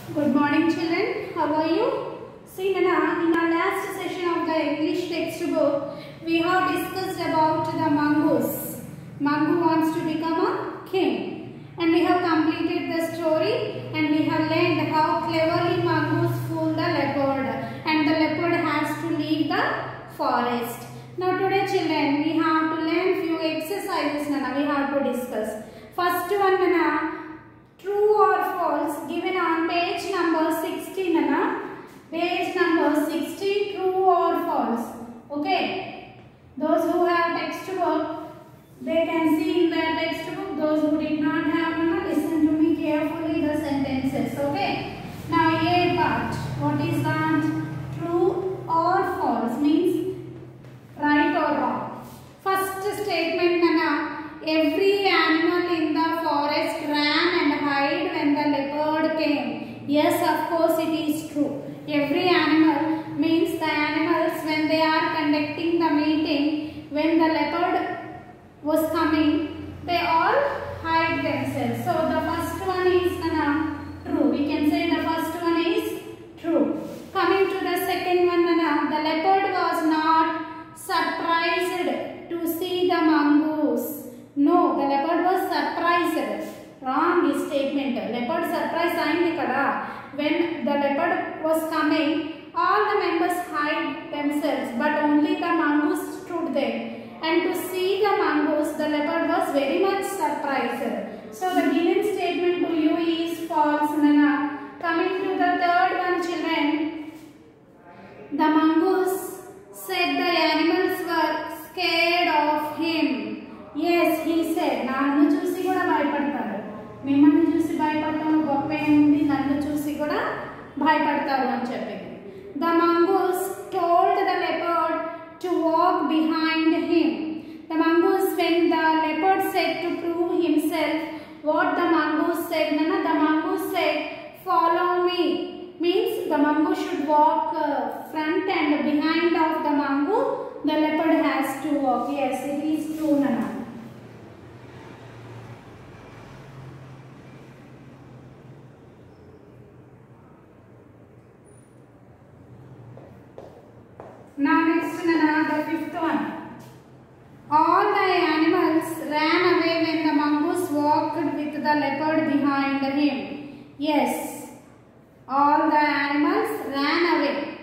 Good morning, children. How are you? See, Nana, in our last session of the English textbook, we have discussed about the mongoose. Mongoose wants to become a king. And we have completed the story and we have learned how cleverly mongoose fooled the leopard. And the leopard has to leave the forest. Now today, children, we have to learn few exercises, Nana, we have to discuss. First one, Nana. True or false given on page number 60, Nana. Page number 60, true or false. Okay. Those who have textbook, they can see in their textbook. Those who did not have, Nana, listen to me carefully the sentences. Okay. Now A part. What is that? True or false means right or wrong. First statement, Nana. Every animal in the forest ran and hid when the leopard came. Yes, of course it is true. Every animal means the animals when they are conducting the meeting, when the leopard was coming, they all hide themselves. So the first one is true. We can say the first one is true. Coming to the second one, the leopard was not surprised to see the mongoose. No, the leopard was surprised. Wrong statement. Leopard surprise aindi kada. When the leopard was coming, all the members hide themselves, but only the mongoose stood there. And to see the mongoose, the leopard was very much surprised. So the given statement to you is false, Nana. Coming to the third one, children. The mongoose said the animals were scared of him. Yes, he said, Nannu chusi kuda bhayapadtaru. Mimmalni chusi bhayapadtaru goppe undi, nannu chusi kuda bhayapadtaru ani cheppindi. The mongoose told the leopard to walk behind him. The mongoose, when the leopard said to prove himself, what the mongoose said, Nana? The mongoose said, follow me. Means the mongoose should walk front and behind of the mongoose, the leopard has to walk. Yes, it is true, Nana. Now next, Nana, the fifth one. All the animals ran away when the mongoose walked with the leopard behind him. Yes, all the animals ran away.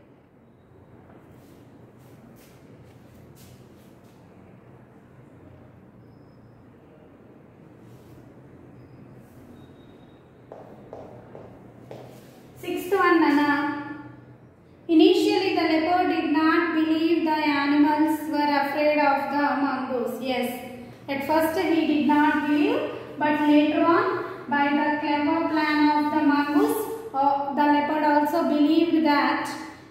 Sixth one, Nana. Initially, the leopard did not believe the animals were afraid of the mongoose. Yes, at first he did not believe, but later on, by the clever plan of the mongoose, the leopard also believed that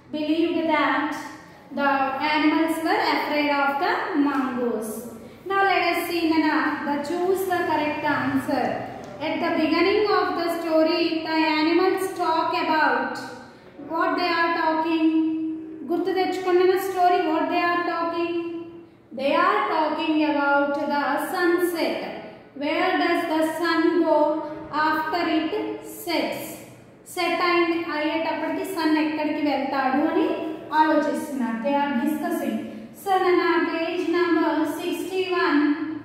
the animals were afraid of the mongoose. Now let us see, Nana, choose the correct answer. At the beginning of the story, the animals talk about what they are talking. Gurtu techukunnana story, what they are talking? They are talking about the sunset. Where does the sun go after it sets? Set ayyetappatiki sun ekkadiki veltadu ani alochistunaru. They are discussing. So Nana, page number 61,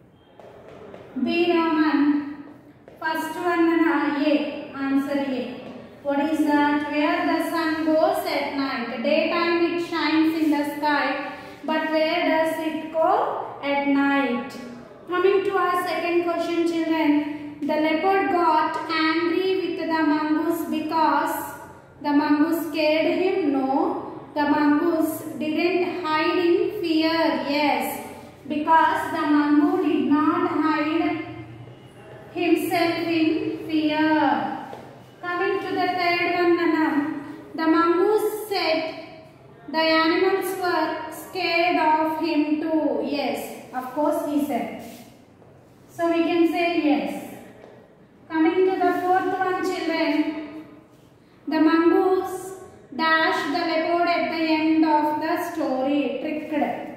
B Roman. First one, Nana, A. Answer A. What is that? Where the sun goes at night. Daytime it shines in the sky, but where does it go? At night. Coming to our second question, children. The leopard got angry with the mongoose because the mongoose scared him. No, the mongoose didn't hide in fear. Yes, because the mongoose did not hide himself in fear. Coming to the third one, Nana. The mongoose said the animals were scared of him too. Yes, of course he said. So we can say yes. Coming to the fourth one, children. The mongoose dashed the leopard at the end of the story. Tricked,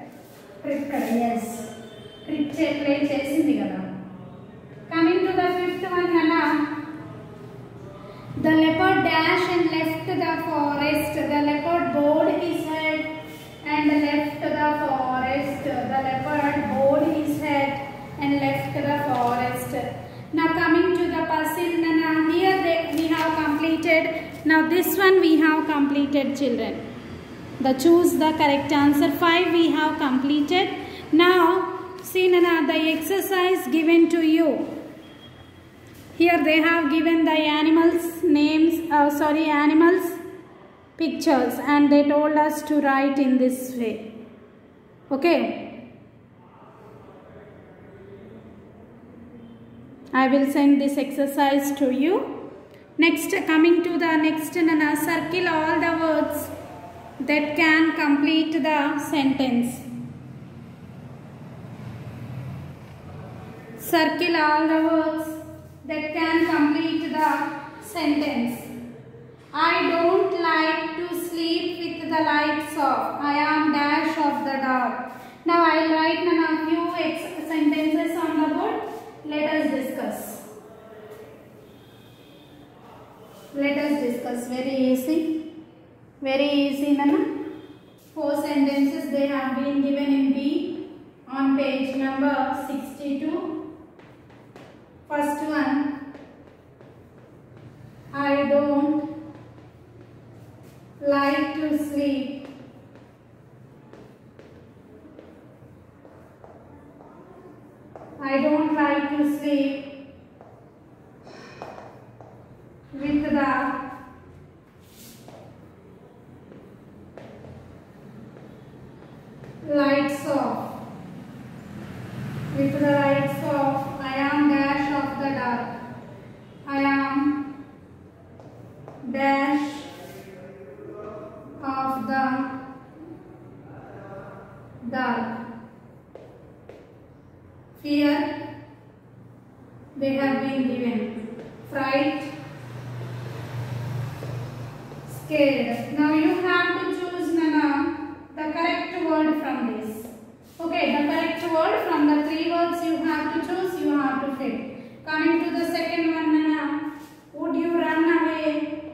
yes. Trick play chesindi kada. Coming to the fifth one, Nana. The the forest. The leopard bowed his head and left the forest. The leopard bowed his head and left the forest. Now coming to the puzzle, Nana, here we have completed. Now this one we have completed, children. The choose the correct answer. 5 we have completed. Now see, Nana, the exercise given to you. Here they have given the animals names, animals pictures, and they told us to write in this way. Okay. I will send this exercise to you. Next, coming to the next, Nana, circle all the words that can complete the sentence. Circle all the words that can complete the sentence. I don't like to sleep with the lights off. I am dash of the dark. Now I will write a few sentences on the board. Let us discuss. Let us discuss. Very easy. Very easy, Nana. 4 sentences they have been given in B on page number 62. First one. I don't like to sleep I don't like to sleep with the lights off. With the lights off, I am dash of the dark. I am dash of the dark. Fear, they have been given. Fright, scared. Now you have to choose, Nana, the correct word from this. Okay, the correct word from the 3 words you have to choose, you have to fit. Coming to the second one, Nana, would you run away?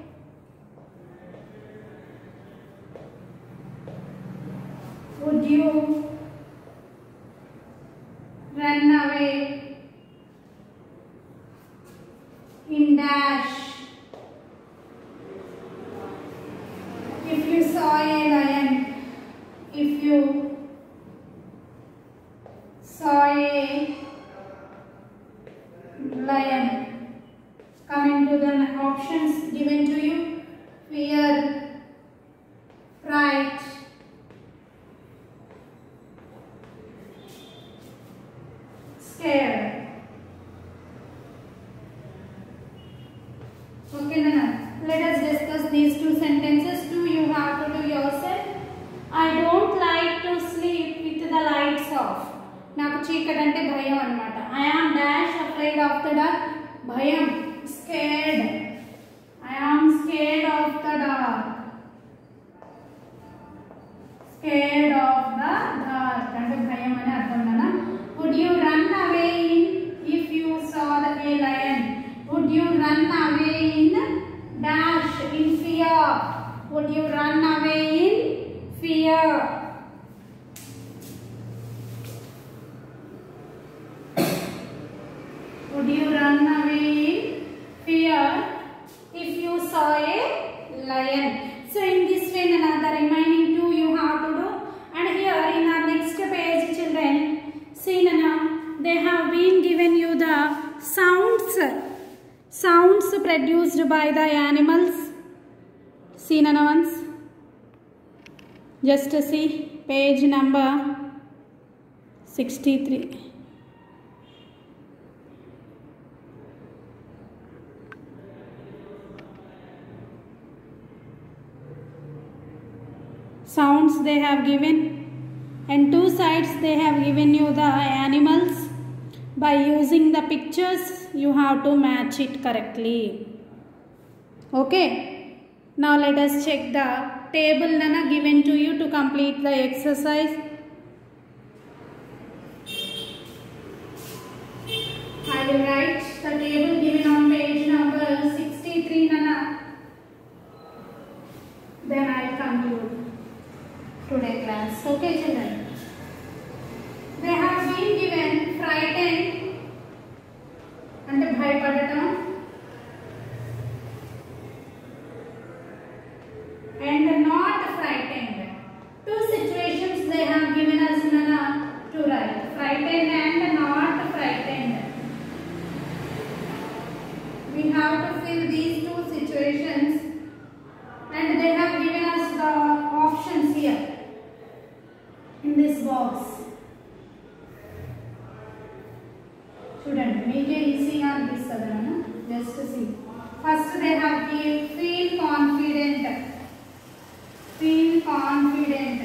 Would you run away in dash if you saw a lion? If you saw a lion. Coming to the options given to you. Fear, fright, scared. Okay, Nana. Let us discuss these 2 sentences. 2 you have to do yourself. I don't like to sleep with the lights off. Naku cheekadante bhayam anamata. I am dash afraid of the dark. Bhayam, scared. I am scared of the dark. Scared of the dark. Ante bhayam ani artham, Nana. Would you run away if you saw a lion? Would you run away in dash, in fear? Would you run away in fear? Would you run away in fear if you saw a lion? So in this way, Nana, the remaining 2 you have to do. And here in our next page, children, see, Nana, they have been given you the sounds produced by the animals. See, Nana, once. Just see page number 63. Sounds they have given, and 2 sides they have given you the animals. By using the pictures, you have to match it correctly. Okay. Now let us check the table, Nana, given to you to complete the exercise. I will write the table given on page number 63, Nana. we have to fill these two situations, and they have given us the options here in this box. Student, make it easy on this other one. Just to see. First they have given feel confident. Feel confident.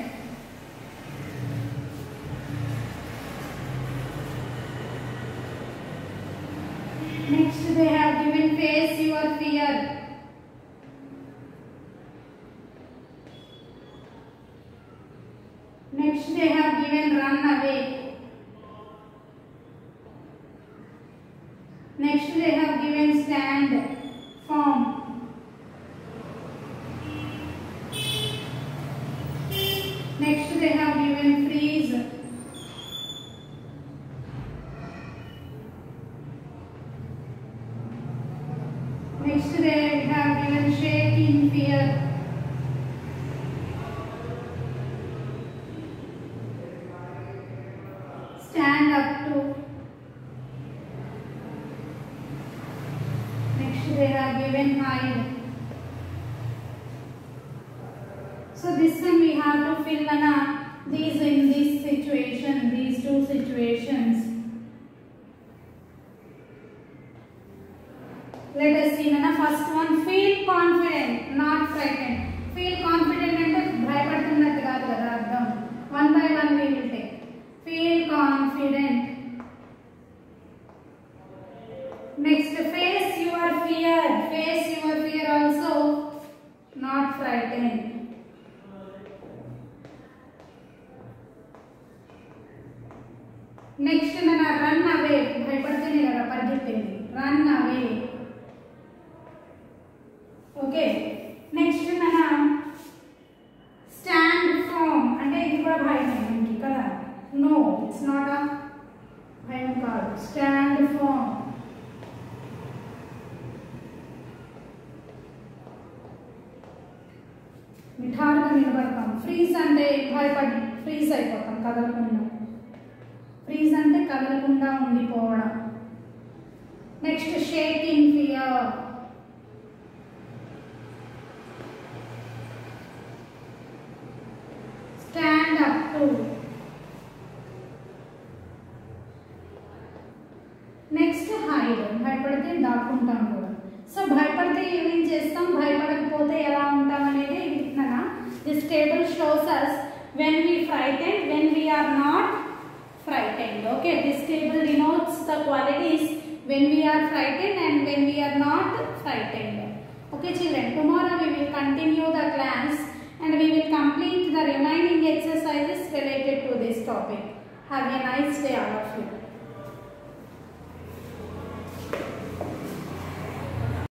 Next they have given face your fear. Next they have given run away. Next they have given stand firm. Next they have given freeze. Next they have given shake in fear. Stand up to. Next they have given hide. So this one we have to fill these in this situation, these two situations. Let us see first one, feel confident, not frightened. Feel confident ante bhayapadutunnattu kaadu kada ardham. One by one we will take. Feel confident. Next, face your fear. Face your fear also, not frightened. Next run away. భయపడుతూనే కదా పరిగెత్తేది. Run away. Okay. Next stand firm. అంటే ఇది కూడా భయమే మనకి కదా. No, it's not a భయం కాదు. Stand firm. నిఠారుగా నిలబడతాం. ఫ్రీజ్ అంటే భయపడి ఫ్రీజ్ అయిపోతాం కదలకుండా. ఫ్రీజ్ అంటే కదలకుండా ఉండిపోవడం. Next shake in fear. Stand up to. Next hide. భయపడితే దాక్కుంటాం కూడా. సో భయపడితే ఏమేం చేస్తాం, భయపడకపోతే ఎలా ఉంటాం అనేది వింటున్నానా. This table shows us when we frightened, when we are not frightened. Okay, this table denotes the qualities when we are frightened and when we are not frightened. Okay children, tomorrow we will continue the class and we will complete the remaining exercises related to this topic. Have a nice day all of you.